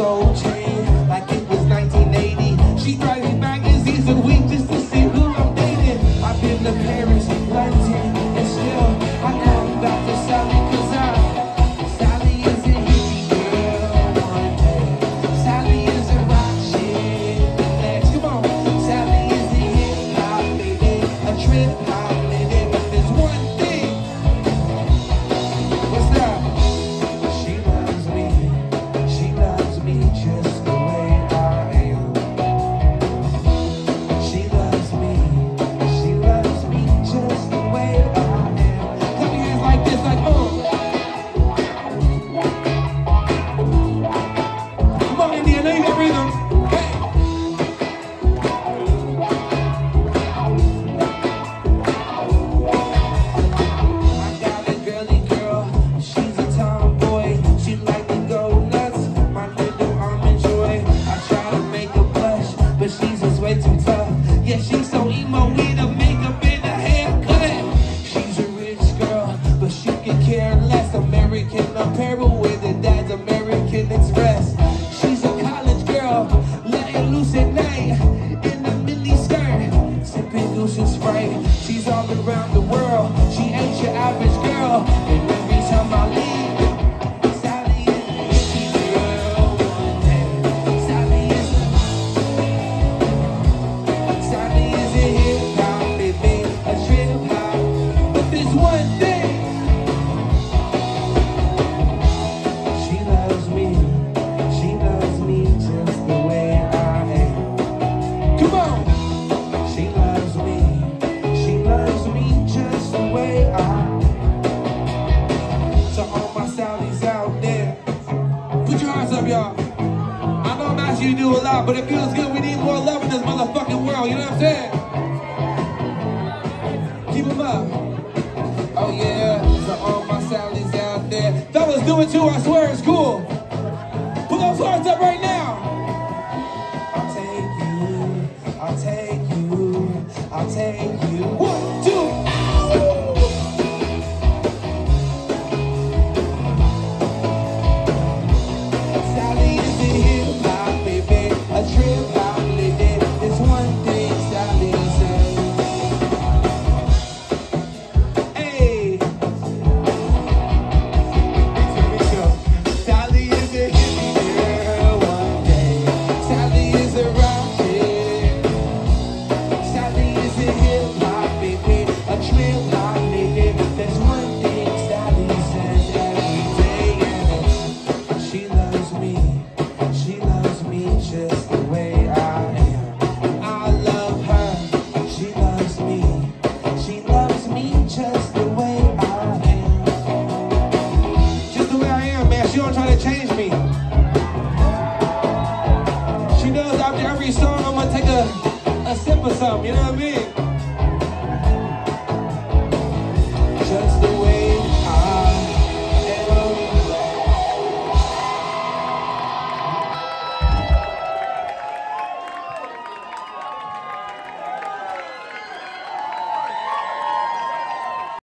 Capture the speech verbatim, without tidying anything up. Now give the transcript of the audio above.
gold chain like it was nineteen eighty. She writes magazines a week just to see who I'm dating. I've been to Paris, London, and still I come back to Sally, cause I Sally is a hippie girl one day. Sally is a rock shit the next. Come on, Sally is a hip hop lady, a trip hop lady. But there's one thing. What's that? She loves me. She loves me just the way I am. She loves me. She loves me just the way I am. Clap your hands like this, like oh. Come on, India, know you got rhythm. Hey. I got a girly girl. She's a tomboy. She like to go nuts. My little almond joy. I try to make her blush, but she's just way too tough. Yeah, she's so emo with her makeup and her haircut. She's a rich girl, but she can care less. American Apparel with her dad's American Express. She's a college girl, letting loose at night in a mini skirt, sipping goose and Sprite. She's all around the world. She ain't your average girl. And every time I leave, Sally is a hippie girl one day. Sally is a Sally is a hip hop baby, a trip hop. But there's one thing. She loves me. She loves me just the way I am. Come on. She loves me. She loves me just the way I am. So all my Sallies out there, put your hands up, y'all. I know I'm asking you to do a lot, but it feels good. We need more love in this motherfucking world. You know what I'm saying? Keep them up. Oh yeah. So all my Sallies out there, fellas, do it too. I swear it's cool. Put those hearts up right now. I'll take you. I'll take you. I'll take you. One, two, ow! Sally is a hip hop baby, a trip hop lady. There's one thing Sally says. Hey. Sally is a hippie girl one day. Sally is a rock chick. Sally is a hip hop baby, a trip hop lady. There's one thing Sally says every day, and she loves me. She loves me just the way I am. I love her. She loves me. She loves me just the way I am. Just the way I am, man. She don't try to change me. She knows after every song I'm gonna take a, a sip of something, you know what I mean?